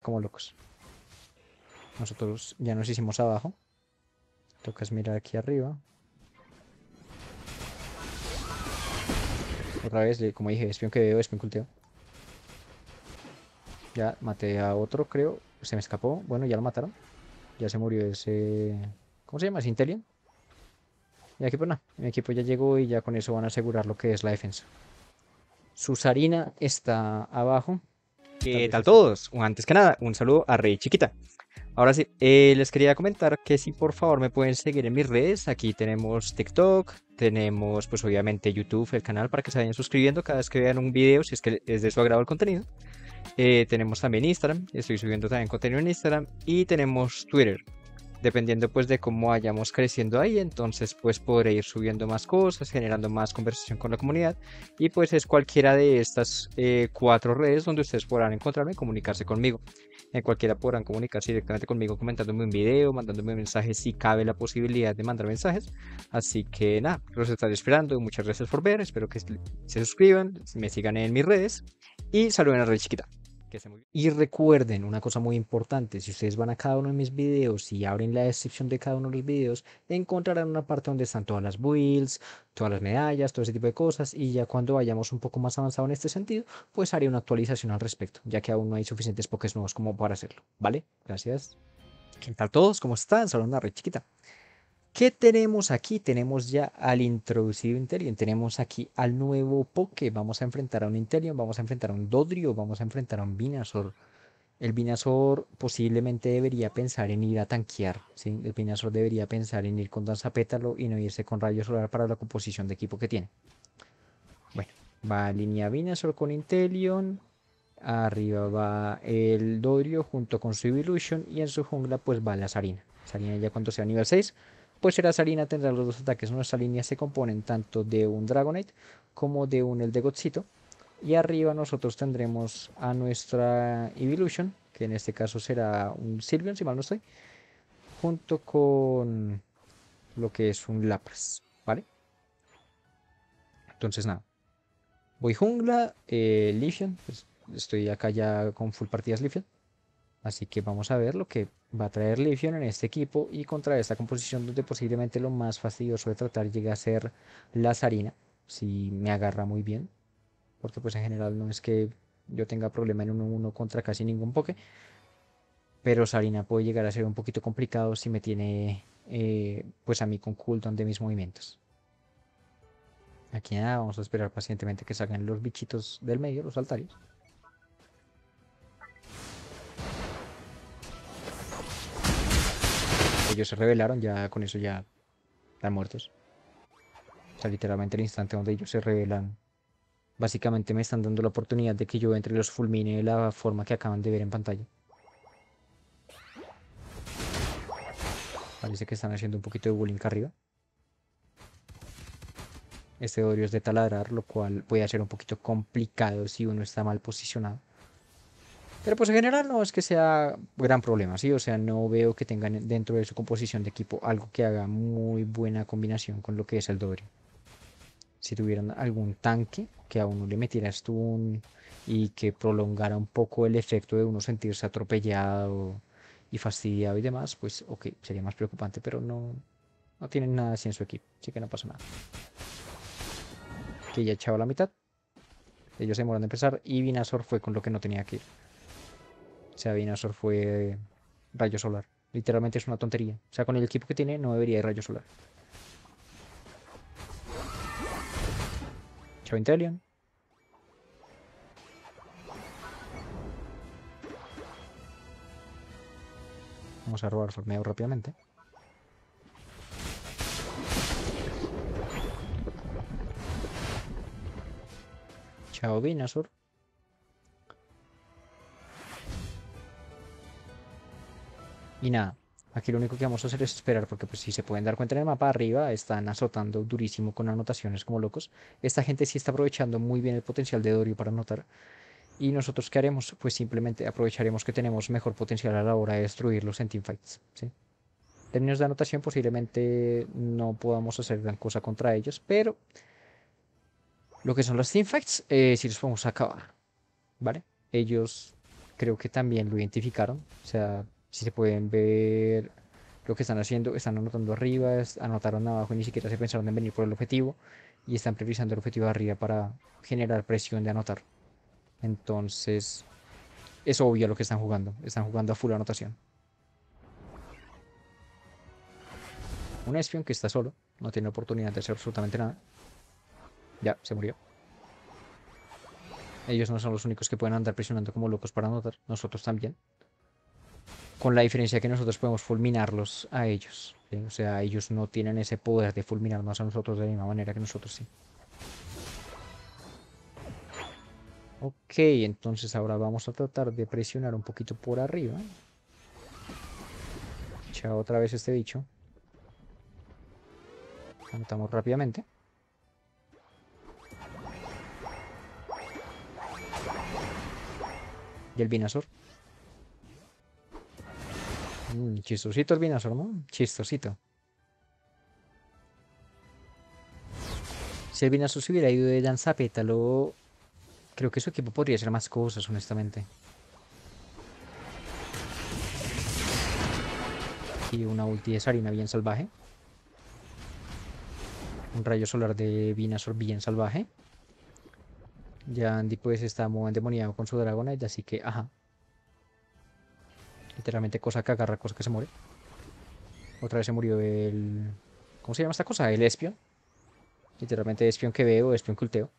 como locos. Nosotros ya nos hicimos abajo. Tocas mirar aquí arriba. Otra vez, como dije, espion que veo, espion culteo. Ya maté a otro, creo. Se me escapó. Bueno, ya lo mataron. Ya se murió ese... ¿Cómo se llama? ¿Es Intellion? Y aquí pues nada, mi equipo ya llegó y ya con eso van a asegurar lo que es la defensa. Susarina está abajo. Tal ¿Qué vez tal esté por... todos? Antes que nada, un saludo a Rey Chiquita. Ahora sí, les quería comentar que si por favor me pueden seguir en mis redes. Aquí tenemos TikTok, tenemos pues obviamente YouTube, el canal para que se vayan suscribiendo cada vez que vean un video, si es que es de su agrado el contenido. Tenemos también Instagram, estoy subiendo también contenido en Instagram y tenemos Twitter. Dependiendo pues de cómo vayamos creciendo ahí, entonces pues podré ir subiendo más cosas, generando más conversación con la comunidad y pues es cualquiera de estas 4 redes donde ustedes podrán encontrarme y comunicarse conmigo. En cualquiera podrán comunicarse directamente conmigo comentándome un video, mandándome mensajes si cabe la posibilidad de mandar mensajes. Así que nada, los estaré esperando. Muchas gracias por ver. Espero que se suscriban, me sigan en mis redes y saluden a Rey Chiquita. Que esté muy bien. Y recuerden una cosa muy importante, si ustedes van a cada uno de mis videos y abren la descripción de cada uno de los videos, encontrarán una parte donde están todas las builds, todas las medallas, todo ese tipo de cosas, y ya cuando vayamos un poco más avanzado en este sentido, pues haré una actualización al respecto, ya que aún no hay suficientes pokés nuevos como para hacerlo, ¿vale? Gracias. ¿Qué tal todos? ¿Cómo están? Saludos a Red Chiquita. ¿Qué tenemos aquí? Tenemos ya al introducido Inteleon, tenemos aquí al nuevo Poké. Vamos a enfrentar a un Inteleon, vamos a enfrentar a un Dodrio, vamos a enfrentar a un Venusaur. El Venusaur posiblemente debería pensar en ir a tanquear, ¿sí? El Venusaur debería pensar en ir con Danzapétalo y no irse con Rayo Solar para la composición de equipo que tiene. Bueno, va línea Venusaur con Inteleon. Arriba va el Dodrio junto con su Evolution y en su jungla pues va la Sarina. Sarina ya cuando sea nivel 6 pues será Sarina, tendrá los dos ataques. Nuestra línea se componen tanto de un Dragonite como de un Eldegotzito. Y arriba nosotros tendremos a nuestra Evolution, que en este caso será un Sylveon, si mal no estoy, junto con lo que es un Lapras, ¿vale? Entonces nada, voy jungla, Leafeon, pues estoy acá ya con full partidas Leafeon. Así que vamos a ver lo que va a traer Leafeon en este equipo y contra esta composición donde posiblemente lo más fastidioso de tratar llega a ser la Sarina, si me agarra muy bien, porque pues en general no es que yo tenga problema en 1-1 contra casi ningún poke, pero Sarina puede llegar a ser un poquito complicado si me tiene pues a mí con cooldown de mis movimientos. Aquí nada, vamos a esperar pacientemente que salgan los bichitos del medio, los altarios. Ellos se rebelaron, ya con eso ya están muertos. O sea, literalmente el instante donde ellos se revelan, básicamente me están dando la oportunidad de que yo entre y los fulmine de la forma que acaban de ver en pantalla. Parece que están haciendo un poquito de bullying acá arriba. Este Dorio es de taladrar, lo cual puede ser un poquito complicado si uno está mal posicionado. Pero pues en general no es que sea gran problema, ¿sí? O sea, no veo que tengan dentro de su composición de equipo algo que haga muy buena combinación con lo que es el Dorio. Si tuvieran algún tanque que a uno le metiera stun y que prolongara un poco el efecto de uno sentirse atropellado y fastidiado y demás, pues ok, sería más preocupante, pero no, no tienen nada así en su equipo, así que no pasa nada. Que ya echaba la mitad, ellos se demoran de empezar y Venusaur fue con lo que no tenía que ir. O sea, Venusaur fue rayo solar. Literalmente es una tontería. O sea, con el equipo que tiene no debería ir rayo solar. Chao Intelion. Vamos a robar farmeo rápidamente. Chao Venusaur. Y nada, aquí lo único que vamos a hacer es esperar, porque pues si se pueden dar cuenta en el mapa arriba, están azotando durísimo con anotaciones como locos. Esta gente sí está aprovechando muy bien el potencial de Dorio para anotar. ¿Y nosotros qué haremos? Pues simplemente aprovecharemos que tenemos mejor potencial a la hora de destruirlos en teamfights, ¿sí? En términos de anotación posiblemente no podamos hacer gran cosa contra ellos, pero lo que son los teamfights sí los podemos acabar, ¿vale? Ellos creo que también lo identificaron. O sea, si se pueden ver lo que están haciendo, están anotando arriba, anotaron abajo y ni siquiera se pensaron en venir por el objetivo y están priorizando el objetivo de arriba para generar presión de anotar. Entonces, es obvio lo que están jugando a full anotación. Un espion que está solo, no tiene oportunidad de hacer absolutamente nada. Ya, se murió. Ellos no son los únicos que pueden andar presionando como locos para anotar, nosotros también. Con la diferencia que nosotros podemos fulminarlos a ellos. ¿Sí? O sea, ellos no tienen ese poder de fulminarnos a nosotros de la misma manera que nosotros sí. Ok, entonces ahora vamos a tratar de presionar un poquito por arriba. Echa otra vez este bicho. Anotamos rápidamente. Y el Venusaur. Chistosito el Venusaur, ¿no? Chistosito. Si el Venusaur se hubiera ido de Danzapétalo, creo que su equipo podría hacer más cosas, honestamente. Y una ulti de Sarina bien salvaje. Un rayo solar de Venusaur bien salvaje. Ya Andy pues está muy endemoniado con su Dragonite, así que, ajá. Literalmente cosa que agarra, cosa que se muere. Otra vez se murió el... ¿Cómo se llama esta cosa? El Espion. Literalmente Espion que veo, Espion que ulteo.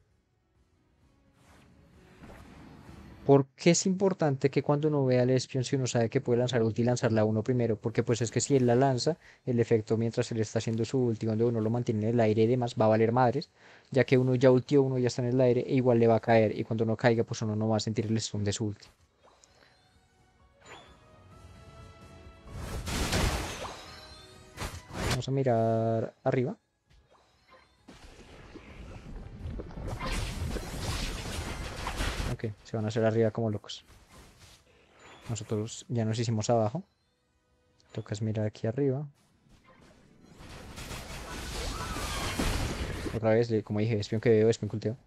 ¿Por qué es importante que cuando uno vea al Espion, si uno sabe que puede lanzar ulti, lanzarla a uno primero? Porque pues es que si él la lanza, el efecto mientras él está haciendo su ulti, donde uno lo mantiene en el aire y demás, va a valer madres. Ya que uno ya ultió, uno ya está en el aire, e igual le va a caer. Y cuando uno caiga, pues uno no va a sentir el stun de su ulti. Vamos a mirar arriba. Ok, se van a hacer arriba como locos. Nosotros ya nos hicimos abajo. Toca mirar aquí arriba. Otra vez, como dije, espion que veo, espion culteo.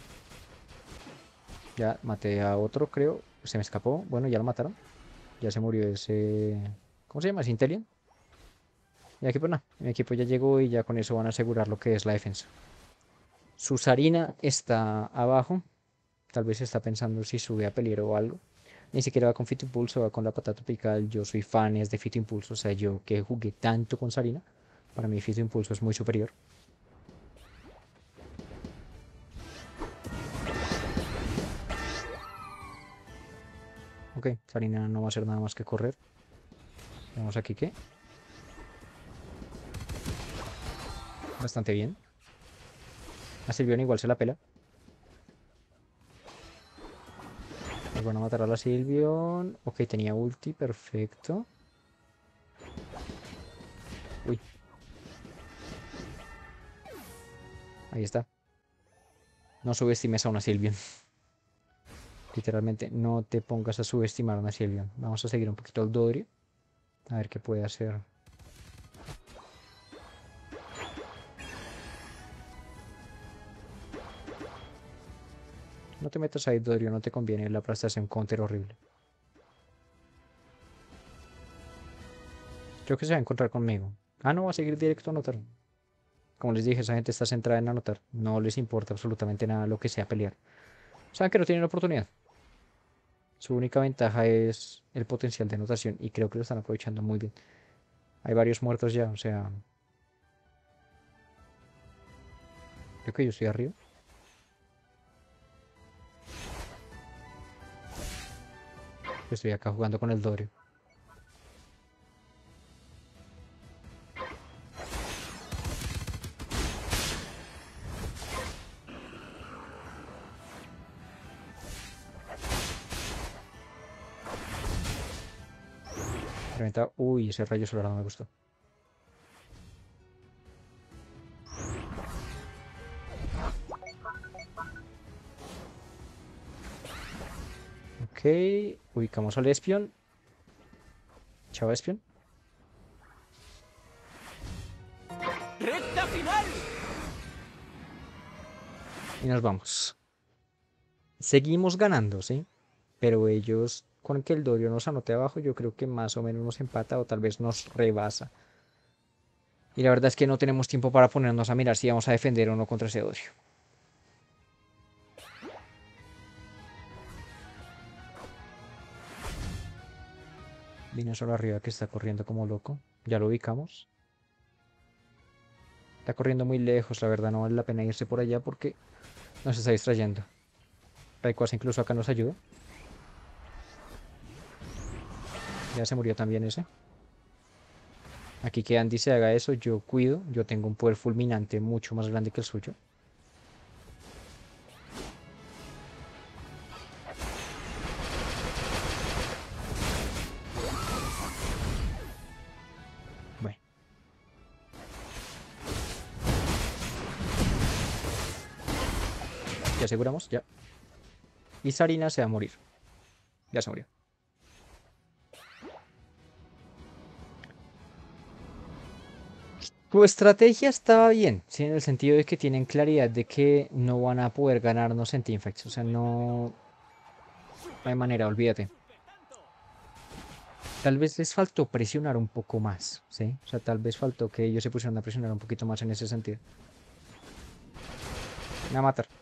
Ya maté a otro, creo. Se me escapó. Bueno, ya lo mataron. Ya se murió ese... ¿Cómo se llama? ¿Es Intelion? Y aquí pues nada. Mi equipo ya llegó y ya con eso van a asegurar lo que es la defensa. Susarina está abajo. Tal vez está pensando si sube a pelear o algo. Ni siquiera va con Fito Impulso, va con la patata tropical. Yo soy fan de Fito Impulso. O sea, yo que jugué tanto con Sarina. Para mí Fito Impulso es muy superior. Ok, Sarina no va a hacer nada más que correr. Vemos aquí que bastante bien. A Silvion igual se la pela. Nos van a matar a la Silvion. Ok, tenía ulti, perfecto. Uy. Ahí está. No subestimes a una Silvion. Literalmente, no te pongas a subestimar a una Silvion. Vamos a seguir un poquito al Dodrio. A ver qué puede hacer. No te metas ahí, Dodrio, no te conviene. La aplastación counter horrible. Creo que se va a encontrar conmigo. Ah, no, va a seguir directo a anotar. Como les dije, esa gente está centrada en anotar. No les importa absolutamente nada lo que sea pelear. Saben que no tienen oportunidad. Su única ventaja es el potencial de anotación y creo que lo están aprovechando muy bien. Hay varios muertos ya, o sea... Creo que yo estoy arriba. Estoy acá jugando con el Dodrio. Reventa. Uy, ese rayo solar no me gustó. Ok, ubicamos al Espion. Chao, Espion. ¡Recta final! Y nos vamos. Seguimos ganando, ¿sí? pero ellos, con que el Dorio nos anote abajo, yo creo que más o menos nos empata o tal vez nos rebasa. Y la verdad es que no tenemos tiempo para ponernos a mirar si vamos a defender o no contra ese Dorio. Vine solo arriba que está corriendo como loco. Ya lo ubicamos. Está corriendo muy lejos, la verdad no vale la pena irse por allá porque nos está distrayendo. Rayquaza incluso acá nos ayuda. Ya se murió también ese. Aquí que Andy se haga eso, yo cuido. Yo tengo un poder fulminante mucho más grande que el suyo. Bueno, ya aseguramos, ya. Y Sarina se va a morir. Ya se murió. Tu estrategia estaba bien, sí, en el sentido de que tienen claridad de que no van a poder ganarnos en teamfights. O sea, no hay manera, olvídate. Tal vez les faltó presionar un poco más, ¿sí? O sea, tal vez faltó que ellos se pusieran a presionar un poquito más en ese sentido. Me va a matar.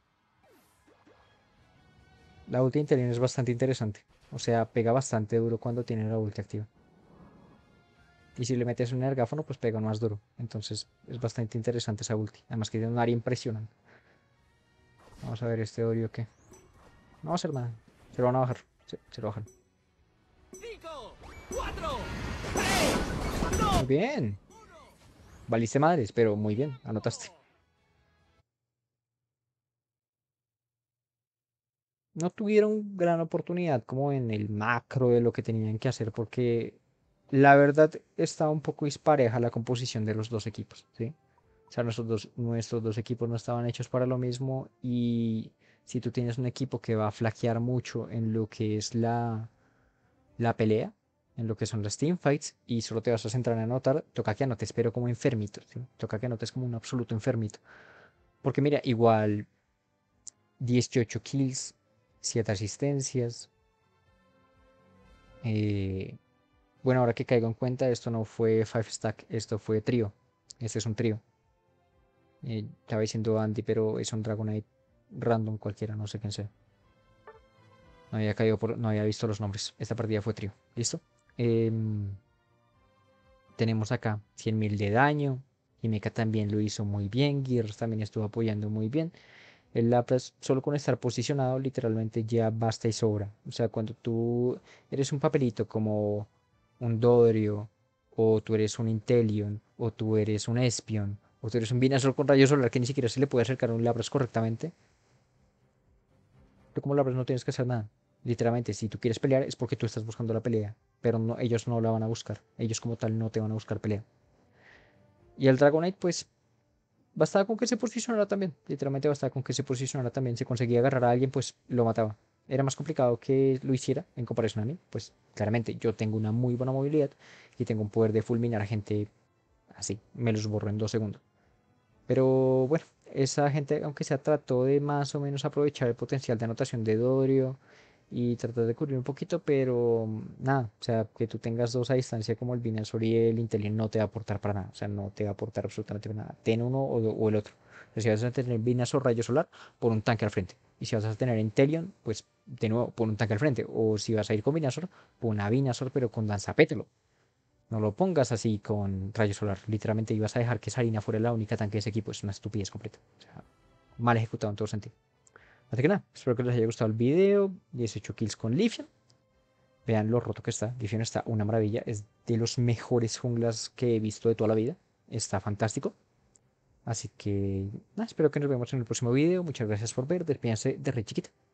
La ulti de Intelion es bastante interesante. O sea, pega bastante duro cuando tiene la ulti activa. Y si le metes un ergáfono, pues pega más duro. Entonces es bastante interesante esa ulti. Además que tiene un área impresionante. Vamos a ver este Orio que... No va a hacer nada. Se lo van a bajar. Sí, se lo bajan. 5, 4, Muy bien. Valiste madres, pero muy bien. Anotaste. No tuvieron gran oportunidad como en el macro de lo que tenían que hacer porque la verdad está un poco dispareja la composición de los dos equipos, ¿sí? O sea, nuestros dos equipos no estaban hechos para lo mismo y si tú tienes un equipo que va a flaquear mucho en lo que es la pelea, en lo que son las teamfights y solo te vas a centrar en anotar, toca que anotes pero como enfermito, ¿sí? Toca que anotes como un absoluto enfermito. Porque mira, igual 18 kills, 7 asistencias. eh, bueno, ahora que caigo en cuenta, esto no fue 5 stack, esto fue trío. Este es un trío. Estaba diciendo Andy, pero es un Dragonite random cualquiera, no sé quién sea. No había visto los nombres. Esta partida fue trío. ¿Listo? Em, tenemos acá 100.000 de daño. Himeka también lo hizo muy bien. Gears también estuvo apoyando muy bien. El Lapras, solo con estar posicionado, literalmente ya basta y sobra. O sea, cuando tú eres un papelito como un Dodrio, o tú eres un Inteleon, o tú eres un Espion, o tú eres un Venusaur con rayo solar que ni siquiera se le puede acercar a un Lapras correctamente, tú como Lapras no tienes que hacer nada. Literalmente, si tú quieres pelear es porque tú estás buscando la pelea, pero no, ellos no la van a buscar. Ellos como tal no te van a buscar pelea. Y el Dragonite, pues bastaba con que se posicionara también. Literalmente bastaba con que se posicionara también. Si conseguía agarrar a alguien, pues lo mataba. Era más complicado que lo hiciera en comparación a mí. Pues claramente yo tengo una muy buena movilidad y tengo un poder de fulminar a gente así. Me los borro en 2 segundos. Pero bueno, esa gente, aunque sea, trató de más o menos aprovechar el potencial de anotación de Dorio y tratar de cubrir un poquito, pero nada, o sea, que tú tengas dos a distancia como el Venusaur y el Intelion no te va a aportar para nada, o sea, no te va a aportar absolutamente nada. Ten uno o el otro. O sea, si vas a tener Venusaur rayo solar, pon un tanque al frente. Y si vas a tener Intelion, pues de nuevo, pon un tanque al frente. O si vas a ir con Venusaur, pon a Venusaur pero con danzapétalo. No lo pongas así con rayo solar. Literalmente ibas a dejar que Sarina fuera la única tanque de ese equipo. Es una estupidez completa. O sea, mal ejecutado en todo sentido. Así que nada, espero que les haya gustado el video. 18 kills con Leafeon. Vean lo roto que está. Leafeon está una maravilla. Es de los mejores junglas que he visto de toda la vida. Está fantástico. Así que nada, espero que nos vemos en el próximo video. Muchas gracias por ver. Despídense de Rey Chiquita.